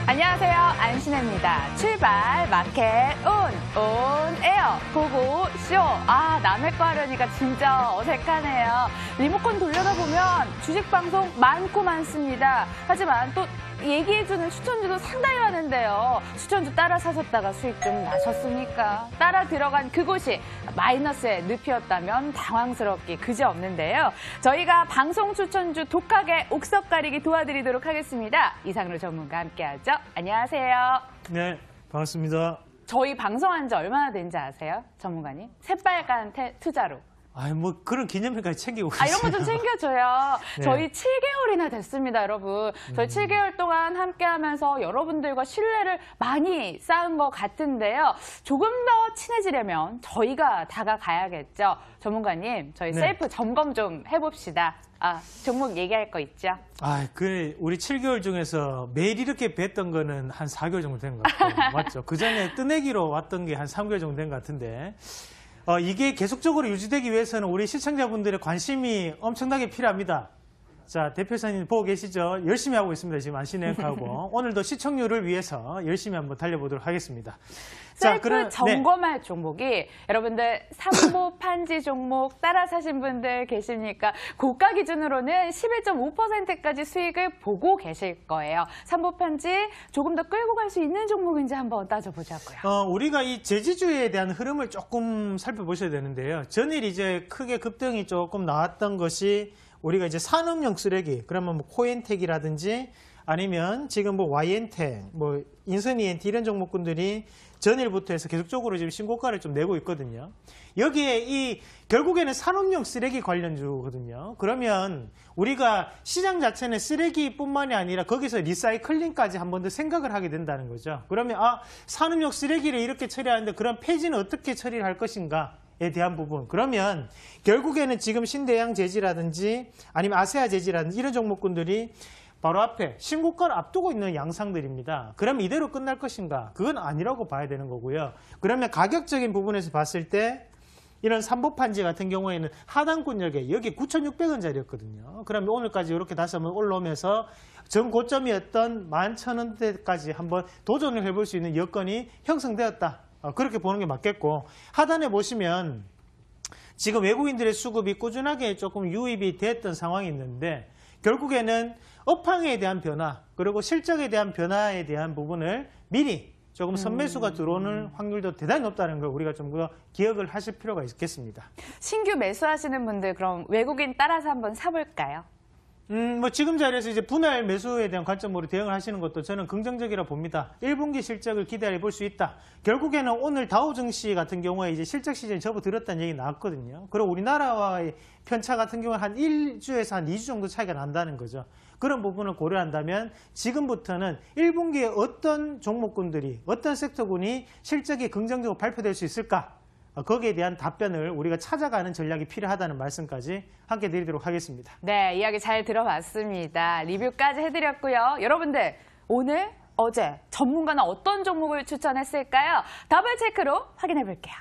안녕하세요. 안신혜입니다. 출발, 마켓, 온 에어, 고고, 쇼. 남의 거 하려니까 진짜 어색하네요. 리모컨 돌려다 보면 주식방송 많고 많습니다. 하지만 또 얘기해주는 추천주도 상당히 많은데요. 추천주 따라 사셨다가 수익 좀 나셨습니까? 따라 들어간 그곳이 마이너스의 늪이었다면 당황스럽기 그지없는데요. 저희가 방송 추천주 독하게 옥석 가리기 도와드리도록 하겠습니다. 이상로 전문가 함께하죠. 안녕하세요. 네, 반갑습니다. 저희 방송한 지 얼마나 된지 아세요? 전문가님? 새빨간 투자로. 뭐 그런 기념일까지 챙기고 이런 거 좀 챙겨줘요. 네. 저희 7개월이나 됐습니다, 여러분. 저희 7개월 동안 함께하면서 여러분들과 신뢰를 많이 쌓은 것 같은데요. 조금 더 친해지려면 저희가 다가가야겠죠. 전문가님, 저희 셀프 점검 좀 해봅시다. 종목 얘기할 거 있죠? 우리 7개월 중에서 매일 이렇게 뵀던 거는 한 4개월 정도 된 것 같아요. 맞죠? 그 전에 뜨내기로 왔던 게 한 3개월 정도 된 것 같은데. 이게 계속적으로 유지되기 위해서는 우리 시청자분들의 관심이 엄청나게 필요합니다. 자, 대표사님 보고 계시죠? 열심히 하고 있습니다. 지금 안신혜하고. 오늘도 시청률을 위해서 열심히 한번 달려보도록 하겠습니다. 셀프 점검할 종목이 여러분들 삼보 판지 종목 따라 사신 분들 계십니까? 고가 기준으로는 11.5%까지 수익을 보고 계실 거예요. 삼보 판지 조금 더 끌고 갈 수 있는 종목인지 한번 따져보자고요. 우리가 이 재지주에 대한 흐름을 조금 살펴보셔야 되는데요. 전일 이제 크게 급등이 조금 나왔던 것이 우리가 이제 산업용 쓰레기, 그러면 뭐 코엔텍이라든지 아니면 지금 뭐 YN텍, 뭐 인선이엔티 이런 종목군들이 전일부터 해서 계속적으로 지금 신고가를 좀 내고 있거든요. 여기에 결국에는 산업용 쓰레기 관련주거든요. 그러면 우리가 시장 자체는 쓰레기뿐만이 아니라 거기서 리사이클링까지 한 번 더 생각을 하게 된다는 거죠. 그러면 산업용 쓰레기를 이렇게 처리하는데 그럼 폐지는 어떻게 처리를 할 것인가? 에 대한 부분. 그러면 결국에는 지금 신대양 재지라든지 아니면 아세아 재지라든지 이런 종목군들이 바로 앞에 신고가를 앞두고 있는 양상들입니다. 그럼 이대로 끝날 것인가? 그건 아니라고 봐야 되는 거고요. 그러면 가격적인 부분에서 봤을 때 이런 삼보판지 같은 경우에는 하단권역에 여기 9,600원짜리였거든요. 그러면 오늘까지 이렇게 다시 한번 올라오면서 전 고점이었던 11,000원대까지 한번 도전을 해볼 수 있는 여건이 형성되었다. 그렇게 보는 게 맞겠고, 하단에 보시면 지금 외국인들의 수급이 꾸준하게 조금 유입이 됐던 상황이 있는데 결국에는 업황에 대한 변화 그리고 실적에 대한 변화에 대한 부분을 미리 조금 선매수가 들어오는 확률도 대단히 높다는 걸 우리가 좀 기억을 하실 필요가 있겠습니다. 신규 매수하시는 분들 그럼 외국인 따라서 한번 사볼까요? 지금 자리에서 이제 분할 매수에 대한 관점으로 대응을 하시는 것도 저는 긍정적이라 봅니다. 1분기 실적을 기대해 볼 수 있다. 결국에는 오늘 다우 증시 같은 경우에 이제 실적 시즌이 접어들었다는 얘기 나왔거든요. 그리고 우리나라와의 편차 같은 경우는 한 1주에서 한 2주 정도 차이가 난다는 거죠. 그런 부분을 고려한다면 지금부터는 1분기에 어떤 종목군들이, 어떤 섹터군이 실적이 긍정적으로 발표될 수 있을까? 거기에 대한 답변을 우리가 찾아가는 전략이 필요하다는 말씀까지 함께 드리도록 하겠습니다. 네, 이야기 잘 들어봤습니다. 리뷰까지 해드렸고요. 여러분들 오늘, 어제 전문가는 어떤 종목을 추천했을까요? 더블 체크로 확인해 볼게요.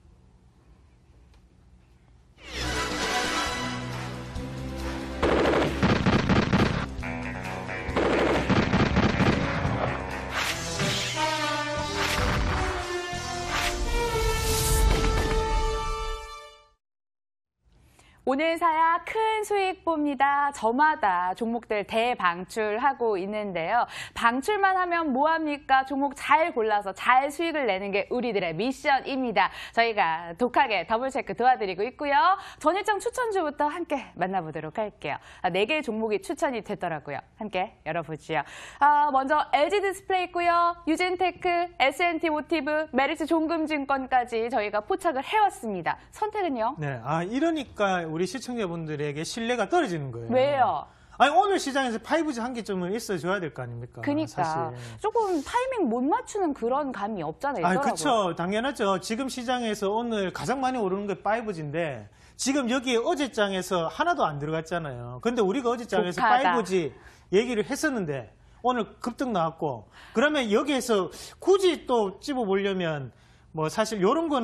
오늘 사야 큰 수익 봅니다. 저마다 종목들 대방출하고 있는데요. 방출만 하면 뭐합니까? 종목 잘 골라서 잘 수익을 내는 게 우리들의 미션입니다. 저희가 독하게 더블체크 도와드리고 있고요. 전일장 추천주부터 함께 만나보도록 할게요. 4개의 종목이 추천이 됐더라고요. 함께 열어보지요. 먼저 LG디스플레이 있고요. 유진테크, S&T 모티브, 메리츠 종금증권까지 저희가 포착을 해왔습니다. 선택은요? 네, 이러니까 우리 시청자분들에게 신뢰가 떨어지는 거예요. 왜요? 오늘 시장에서 5G 한 개쯤은 있어줘야 될 거 아닙니까? 그러니까 사실. 조금 타이밍 못 맞추는 그런 감이 없잖아요. 그렇죠. 당연하죠. 지금 시장에서 오늘 가장 많이 오르는 게 5G인데 지금 여기 어제장에서 하나도 안 들어갔잖아요. 근데 우리가 어제장에서 5G 얘기를 했었는데 오늘 급등 나왔고, 그러면 여기에서 굳이 또 찝어보려면 뭐 사실 이런 거는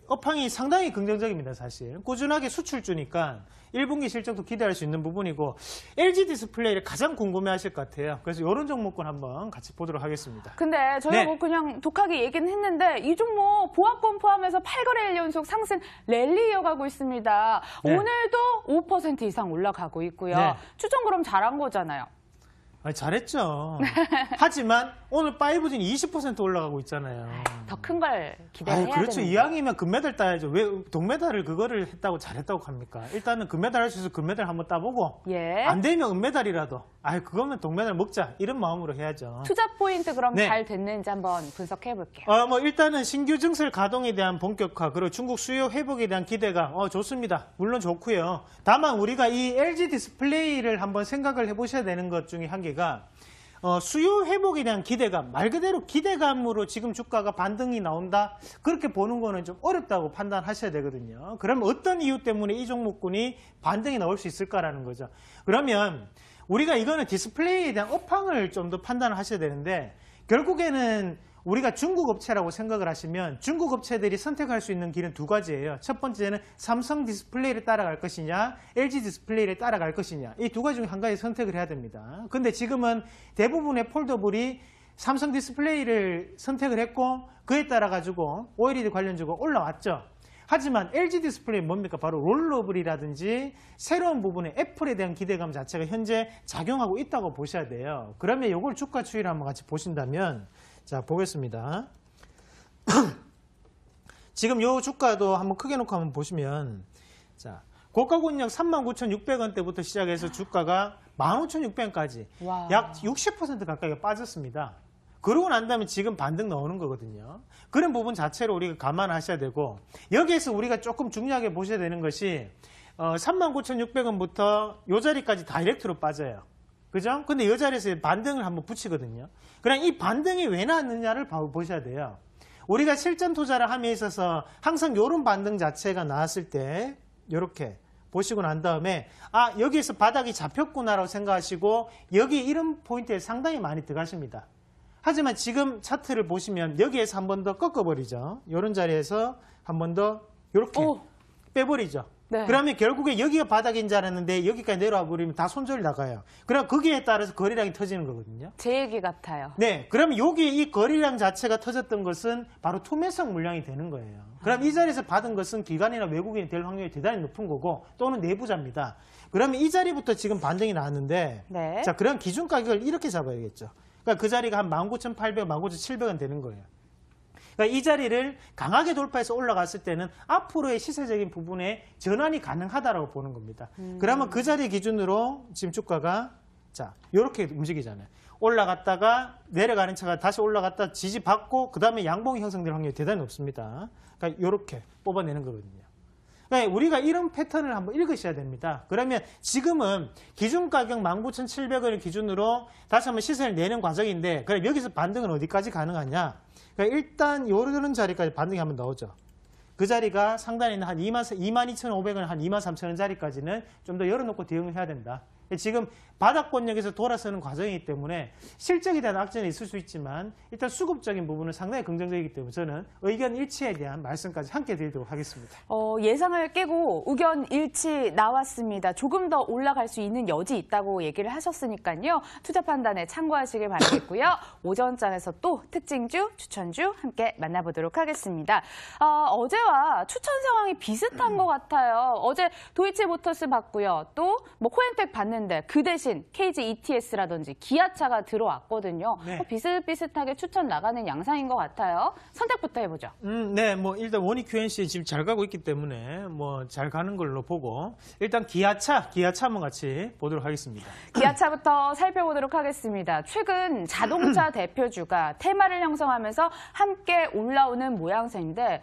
업황이 상당히 긍정적입니다, 사실. 꾸준하게 수출주니까 1분기 실적도 기대할 수 있는 부분이고 LG 디스플레이를 가장 궁금해하실 것 같아요. 그래서 이런 종목군 한번 같이 보도록 하겠습니다. 근데 저희가 네. 뭐 그냥 독하게 얘기는 했는데 이 종목 보합권 포함해서 8거래일 연속 상승 랠리 이어가고 있습니다. 네. 오늘도 5% 이상 올라가고 있고요. 네. 추천 그럼 잘한 거잖아요. 아니, 잘했죠. 하지만 오늘 5G는 20% 올라가고 있잖아요. 더 큰 걸 기대해야 되는. 그렇죠. 이왕이면 금메달 따야죠. 왜 동메달을 그거를 했다고 잘했다고 합니까? 일단은 금메달 할 수 있어서 금메달 한번 따보고 예. 안 되면 은메달이라도 그거면 동메달 먹자 이런 마음으로 해야죠. 투자 포인트 그럼 네. 잘 됐는지 한번 분석해 볼게요. 뭐 일단은 신규 증설 가동에 대한 본격화 그리고 중국 수요 회복에 대한 기대가 좋습니다. 물론 좋고요. 다만 우리가 이 LG 디스플레이를 한번 생각을 해보셔야 되는 것 중에 한 개가 수요 회복에 대한 기대가 말 그대로 기대감으로 지금 주가가 반등이 나온다 그렇게 보는 거는 좀 어렵다고 판단하셔야 되거든요. 그러면 어떤 이유 때문에 이 종목군이 반등이 나올 수 있을까라는 거죠. 그러면 우리가 이거는 디스플레이에 대한 업황을 좀 더 판단을 하셔야 되는데 결국에는 우리가 중국 업체라고 생각을 하시면 중국 업체들이 선택할 수 있는 길은 두 가지예요. 첫 번째는 삼성 디스플레이를 따라갈 것이냐, LG 디스플레이를 따라갈 것이냐. 이 두 가지 중에 한 가지 선택을 해야 됩니다. 근데 지금은 대부분의 폴더블이 삼성 디스플레이를 선택을 했고 그에 따라 가지고 OLED 관련주가 올라왔죠. 하지만 LG 디스플레이는 뭡니까? 바로 롤러블이라든지 새로운 부분에 애플에 대한 기대감 자체가 현재 작용하고 있다고 보셔야 돼요. 그러면 이걸 주가 추이를 한번 같이 보신다면 자, 보겠습니다. 지금 요 주가도 한번 크게 놓고 한번 보시면 자, 고가 권역 39,600원대부터 시작해서 주가가 15,600원까지 와. 약 60% 가까이가 빠졌습니다. 그러고 난 다음에 지금 반등 나오는 거거든요. 그런 부분 자체를 우리가 감안하셔야 되고 여기에서 우리가 조금 중요하게 보셔야 되는 것이 39,600원부터 요 자리까지 다이렉트로 빠져요. 그죠? 근데 이 자리에서 반등을 한번 붙이거든요. 그럼 이 반등이 왜 나왔느냐를 보셔야 돼요. 우리가 실전 투자를 함에 있어서 항상 이런 반등 자체가 나왔을 때 이렇게 보시고 난 다음에 여기에서 바닥이 잡혔구나라고 생각하시고 여기 이런 포인트에 상당히 많이 들어가십니다. 하지만 지금 차트를 보시면 여기에서 한 번 더 꺾어버리죠. 이런 자리에서 한 번 더 이렇게 빼버리죠. 네. 그러면 결국에 여기가 바닥인 줄 알았는데 여기까지 내려와 버리면 다 손절이 나가요. 그럼 거기에 따라서 거래량이 터지는 거거든요. 제 얘기 같아요. 네, 그러면 여기 이 거래량 자체가 터졌던 것은 바로 투매성 물량이 되는 거예요. 그럼 이 자리에서 받은 것은 기관이나 외국인이 될 확률이 대단히 높은 거고 또는 내부자입니다. 그러면 이 자리부터 지금 반등이 나왔는데 네. 자, 그럼 기준 가격을 이렇게 잡아야겠죠. 그러니까 그 자리가 한 19,800원, 19,700원 되는 거예요. 그러니까 이 자리를 강하게 돌파해서 올라갔을 때는 앞으로의 시세적인 부분에 전환이 가능하다라고 보는 겁니다. 그러면 그 자리 기준으로 지금 주가가 자, 이렇게 움직이잖아요. 올라갔다가 내려가는 차가 다시 올라갔다 지지받고 그 다음에 양봉이 형성될 확률이 대단히 높습니다. 그러니까 이렇게 뽑아내는 거거든요. 그러니까 우리가 이런 패턴을 한번 읽으셔야 됩니다. 그러면 지금은 기준 가격 19,700원을 기준으로 다시 한번 시세를 내는 과정인데 그럼 여기서 반등은 어디까지 가능하냐? 그러니까 일단 요런 자리까지 반등이 한번 나오죠. 그 자리가 상단에 있는 한 22,500원, 한 23,000원 자리까지는 좀 더 열어놓고 대응을 해야 된다. 지금 바닥권역에서 돌아서는 과정이기 때문에 실적에 대한 악재는 있을 수 있지만 일단 수급적인 부분은 상당히 긍정적이기 때문에 저는 의견 일치에 대한 말씀까지 함께 드리도록 하겠습니다. 예상을 깨고 의견 일치 나왔습니다. 조금 더 올라갈 수 있는 여지 있다고 얘기를 하셨으니까요. 투자 판단에 참고하시길 바라겠고요. 오전장에서 또 특징주, 추천주 함께 만나보도록 하겠습니다. 어제와 추천 상황이 비슷한 것 같아요. 어제 도이치모터스 봤고요. 또 코엔텍 봤는데 그 대신 KG ETS라든지 기아차가 들어왔거든요. 네. 비슷비슷하게 추천 나가는 양상인 것 같아요. 선택부터 해보죠. 네, 일단 원익 QNC 지금 잘 가고 있기 때문에 잘 가는 걸로 보고 일단 기아차 한번 같이 보도록 하겠습니다. 기아차부터 살펴보도록 하겠습니다. 최근 자동차 대표주가 테마를 형성하면서 함께 올라오는 모양새인데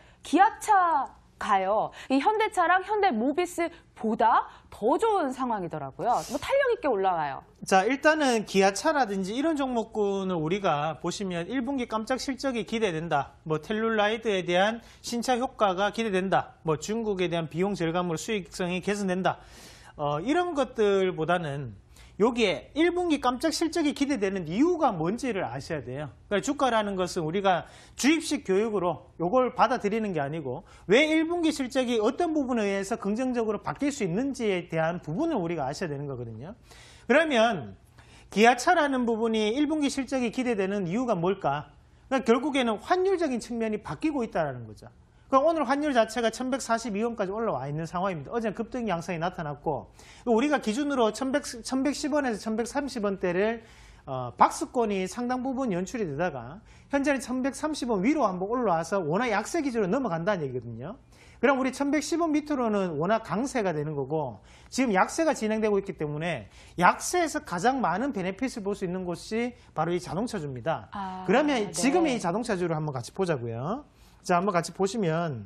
기아차가요. 이 현대차랑 현대모비스보다 더 좋은 상황이더라고요. 탄력 있게 올라가요. 자, 일단은 기아차라든지 이런 종목군을 우리가 보시면 1분기 깜짝 실적이 기대된다. 텔룰라이드에 대한 신차 효과가 기대된다. 중국에 대한 비용 절감으로 수익성이 개선된다. 이런 것들보다는 여기에 1분기 깜짝 실적이 기대되는 이유가 뭔지를 아셔야 돼요. 그러니까 주가라는 것은 우리가 주입식 교육으로 이걸 받아들이는 게 아니고 왜 1분기 실적이 어떤 부분에 의해서 긍정적으로 바뀔 수 있는지에 대한 부분을 우리가 아셔야 되는 거거든요. 그러면 기아차라는 부분이 1분기 실적이 기대되는 이유가 뭘까? 그러니까 결국에는 환율적인 측면이 바뀌고 있다는 거죠. 그럼 오늘 환율 자체가 1142원까지 올라와 있는 상황입니다. 어제는 급등 양상이 나타났고 우리가 기준으로 1110원에서 1130원대를 박스권이 상당 부분 연출이 되다가 현재는 1130원 위로 한번 올라와서 원화 약세 기준으로 넘어간다는 얘기거든요. 그럼 우리 1110원 밑으로는 원화 강세가 되는 거고 지금 약세가 진행되고 있기 때문에 약세에서 가장 많은 베네핏을 볼 수 있는 곳이 바로 이 자동차주입니다. 그러면 네. 지금의 이 자동차주를 한번 같이 보자고요. 자, 한번 같이 보시면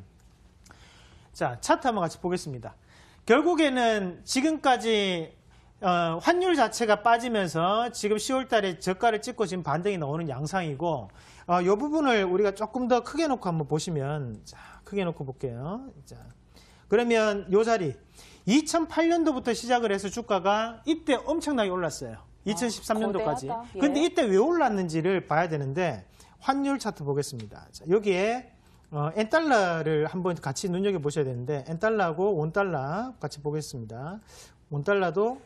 자, 차트 한번 같이 보겠습니다. 결국에는 지금까지 환율 자체가 빠지면서 지금 10월 달에 저가를 찍고 지금 반등이 나오는 양상이고 이 부분을 우리가 조금 더 크게 놓고 한번 보시면 자, 크게 놓고 볼게요. 자, 그러면 이 자리 2008년도부터 시작을 해서 주가가 이때 엄청나게 올랐어요. 2013년도까지. 거대하다. 예. 근데 이때 왜 올랐는지를 봐야 되는데 환율 차트 보겠습니다. 자, 여기에 엔달러를 한번 같이 눈여겨보셔야 되는데 엔달러하고 원달러 같이 보겠습니다. 원달러도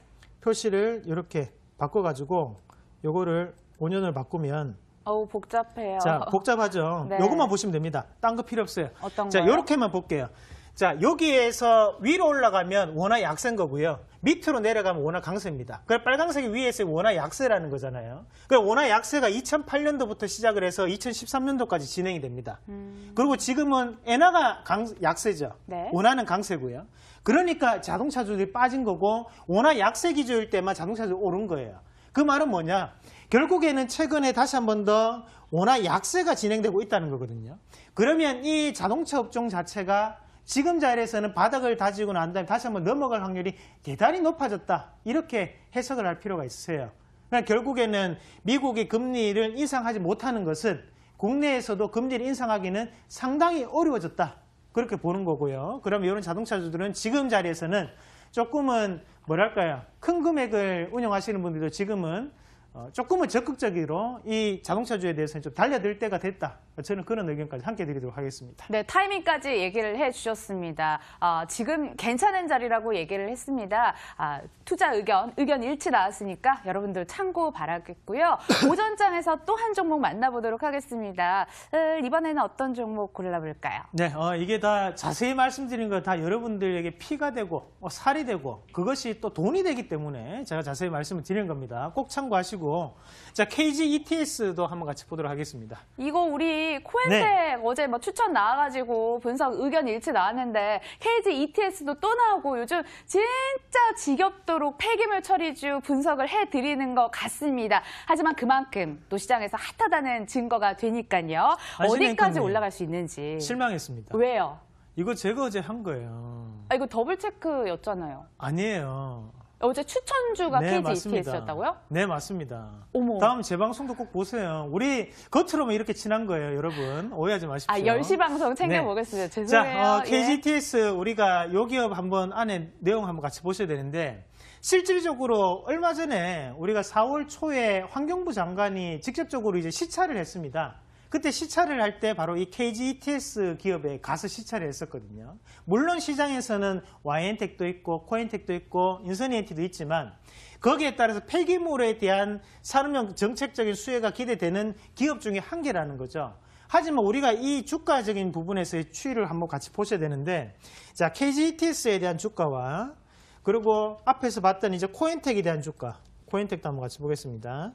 표시를 이렇게 바꿔가지고 요거를 5년을 바꾸면 어우, 복잡해요. 자, 복잡하죠. 네. 요것만 보시면 됩니다. 딴 거 필요 없어요. 어떤 자, 거요? 요렇게만 볼게요. 자, 여기에서 위로 올라가면 원화 약세인 거고요. 밑으로 내려가면 원화 강세입니다. 그 빨간색이 위에서 원화 약세라는 거잖아요. 그 원화 약세가 2008년도부터 시작을 해서 2013년도까지 진행이 됩니다. 그리고 지금은 엔화가 약세죠. 네. 원화는 강세고요. 그러니까 자동차주들이 빠진 거고 원화 약세 기조일 때만 자동차주들이 오른 거예요. 그 말은 뭐냐? 결국에는 최근에 다시 한 번 더 원화 약세가 진행되고 있다는 거거든요. 그러면 이 자동차 업종 자체가 지금 자리에서는 바닥을 다지고 난 다음에 다시 한번 넘어갈 확률이 대단히 높아졌다. 이렇게 해석을 할 필요가 있어요. 그러니까 결국에는 미국이 금리를 인상하지 못하는 것은 국내에서도 금리를 인상하기는 상당히 어려워졌다. 그렇게 보는 거고요. 그러면 이런 자동차주들은 지금 자리에서는 조금은 뭐랄까요. 큰 금액을 운영하시는 분들도 지금은 조금은 적극적으로 이 자동차주에 대해서는 좀 달려들 때가 됐다. 저는 그런 의견까지 함께 드리도록 하겠습니다. 네, 타이밍까지 얘기를 해주셨습니다. 지금 괜찮은 자리라고 얘기를 했습니다. 투자 의견 일치 나왔으니까 여러분들 참고 바라겠고요. 오전장에서 또 한 종목 만나보도록 하겠습니다. 이번에는 어떤 종목 골라볼까요? 네, 이게 다 자세히 말씀드린 거 다 여러분들에게 피가 되고 살이 되고 그것이 또 돈이 되기 때문에 제가 자세히 말씀을 드리는 겁니다. 꼭 참고하시고 자, KG ETS도 한번 같이 보도록 하겠습니다. 이거 우리 코엔텍 네. 어제 뭐 추천 나와가지고 분석 의견 일치 나왔는데 KG ETS도 또 나오고 요즘 진짜 지겹도록 폐기물 처리주 분석을 해드리는 것 같습니다. 하지만 그만큼 또 시장에서 핫하다는 증거가 되니까요. 어디까지 올라갈 수 있는지. 실망했습니다. 왜요? 이거 제가 어제 한 거예요. 이거 더블 체크였잖아요. 아니에요. 어제 추천주가 네, KG 맞습니다. ETS였다고요? 네, 맞습니다. 어머. 다음 재방송도 꼭 보세요. 우리 겉으로만 이렇게 친한 거예요, 여러분. 오해하지 마십시오. 10시 방송 챙겨보겠습니다. 죄송해요. 자, 예. KGTS 우리가 요 기업 한번 안에 내용 한번 같이 보셔야 되는데 실질적으로 얼마 전에 우리가 4월 초에 환경부 장관이 직접적으로 이제 시찰을 했습니다. 그때 시찰을 할 때 바로 이 KGETS 기업에 가서 시찰을 했었거든요. 물론 시장에서는 YN텍도 있고 코엔텍도 있고 인선이엔티도 있지만 거기에 따라서 폐기물에 대한 산업용 정책적인 수혜가 기대되는 기업 중에 한 개라는 거죠. 하지만 우리가 이 주가적인 부분에서의 추이를 한번 같이 보셔야 되는데 자, KGETS에 대한 주가와 그리고 앞에서 봤던 이제 코엔텍에 대한 주가, 코엔텍도 한번 같이 보겠습니다.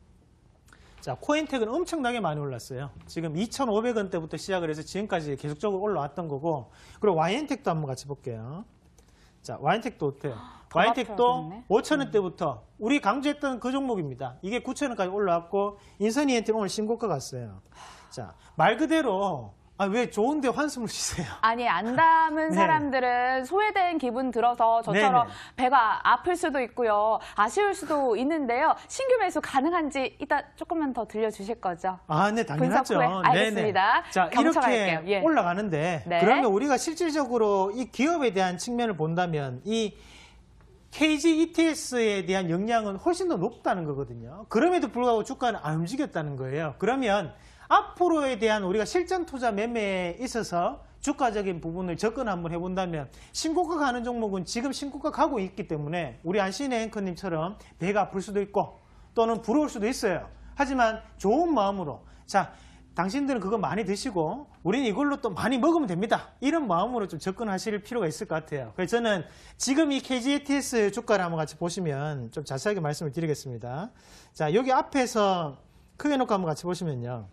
자, 코엔텍은 엄청나게 많이 올랐어요. 지금 2,500원대부터 시작을 해서 지금까지 계속적으로 올라왔던 거고, 그리고 YN텍도 한번 같이 볼게요. 자, YN텍도 어때요? YN텍도 5,000원대부터 우리 강조했던 그 종목입니다. 이게 9,000원까지 올라왔고, 인선이엔티는 오늘 신고가 갔어요. 자, 말 그대로 왜 좋은데 환숨을 쉬세요? 아니, 안 담은 네. 사람들은 소외된 기분 들어서 저처럼 네네. 배가 아플 수도 있고요. 아쉬울 수도 있는데요. 신규 매수 가능한지 이따 조금만 더 들려주실 거죠? 네, 당연하죠. 분석 후에 알겠습니다. 네네. 자, 경청할게요. 이렇게 예. 올라가는데 네. 그러면 우리가 실질적으로 이 기업에 대한 측면을 본다면 이 KG ETS에 대한 영향은 훨씬 더 높다는 거거든요. 그럼에도 불구하고 주가는 안 움직였다는 거예요. 그러면 앞으로에 대한 우리가 실전 투자 매매에 있어서 주가적인 부분을 접근 한번 해본다면 신고가 가는 종목은 지금 신고가 가고 있기 때문에 우리 안신의 앵커님처럼 배가 아플 수도 있고 또는 부러울 수도 있어요. 하지만 좋은 마음으로 자 당신들은 그거 많이 드시고 우리는 이걸로 또 많이 먹으면 됩니다. 이런 마음으로 좀 접근하실 필요가 있을 것 같아요. 그래서 저는 지금 이 KGETS 주가를 한번 같이 보시면 좀 자세하게 말씀을 드리겠습니다. 자, 여기 앞에서 크게 놓고 한번 같이 보시면요.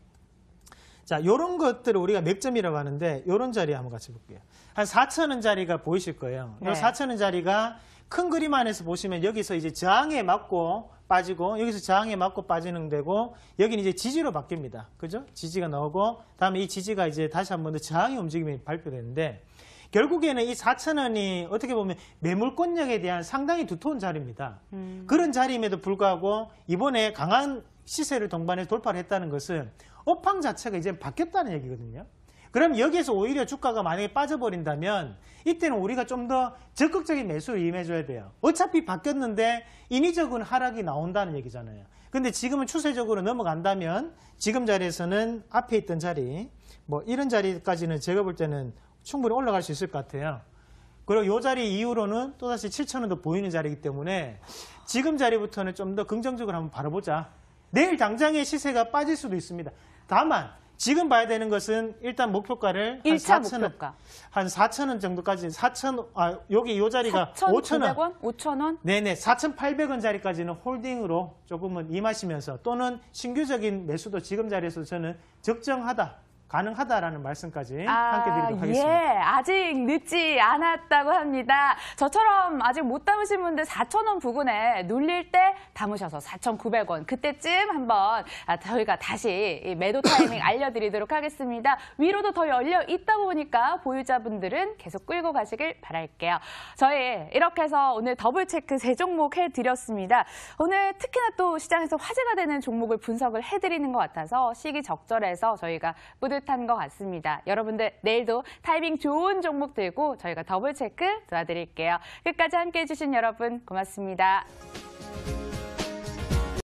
자, 요런 것들을 우리가 맥점이라고 하는데 요런 자리 한번 같이 볼게요. 한 4,000원짜리가 보이실 거예요. 요 4,000원짜리가 큰 그림 안에서 보시면 여기서 이제 저항에 맞고 빠지고 여기서 저항에 맞고 빠지는 되고 여기는 이제 지지로 바뀝니다. 그죠? 지지가 나오고 다음에 이 지지가 이제 다시 한 번 더 저항의 움직임이 발표되는데 결국에는 이 4,000원이 어떻게 보면 매물권역에 대한 상당히 두터운 자리입니다. 그런 자리임에도 불구하고 이번에 강한 시세를 동반해서 돌파를 했다는 것은 업황 자체가 이제 바뀌었다는 얘기거든요. 그럼 여기에서 오히려 주가가 만약에 빠져버린다면 이때는 우리가 좀 더 적극적인 매수를 임해줘야 돼요. 어차피 바뀌었는데 인위적인 하락이 나온다는 얘기잖아요. 근데 지금은 추세적으로 넘어간다면 지금 자리에서는 앞에 있던 자리 뭐 이런 자리까지는 제가 볼 때는 충분히 올라갈 수 있을 것 같아요. 그리고 이 자리 이후로는 또다시 7,000원도 보이는 자리이기 때문에 지금 자리부터는 좀 더 긍정적으로 한번 바라보자. 내일 당장의 시세가 빠질 수도 있습니다. 다만 지금 봐야 되는 것은 일단 목표가를 한 4,000원, 목표가. 한 4,000원 정도까지 4,000, 여기 이 자리가 4,900원? 5,000원? 네네, 4,800원짜리까지는 홀딩으로 조금은 임하시면서 또는 신규적인 매수도 지금 자리에서 저는 적정하다. 가능하다라는 말씀까지 함께 드리도록 하겠습니다. 예, 아직 늦지 않았다고 합니다. 저처럼 아직 못 담으신 분들 4,000원 부근에 눌릴 때 담으셔서 4,900원 그때쯤 한번 저희가 다시 이 매도 타이밍 알려드리도록 하겠습니다. 위로도 더 열려 있다 보니까 보유자분들은 계속 끌고 가시길 바랄게요. 저희 이렇게 해서 오늘 더블 체크 3종목 해드렸습니다. 오늘 특히나 또 시장에서 화제가 되는 종목을 분석을 해드리는 것 같아서 시기적절해서 저희가 뿌듯한 것 같습니다. 여러분들 내일도 타이밍 좋은 종목 들고 저희가 더블 체크 도와드릴게요. 끝까지 함께해 주신 여러분 고맙습니다.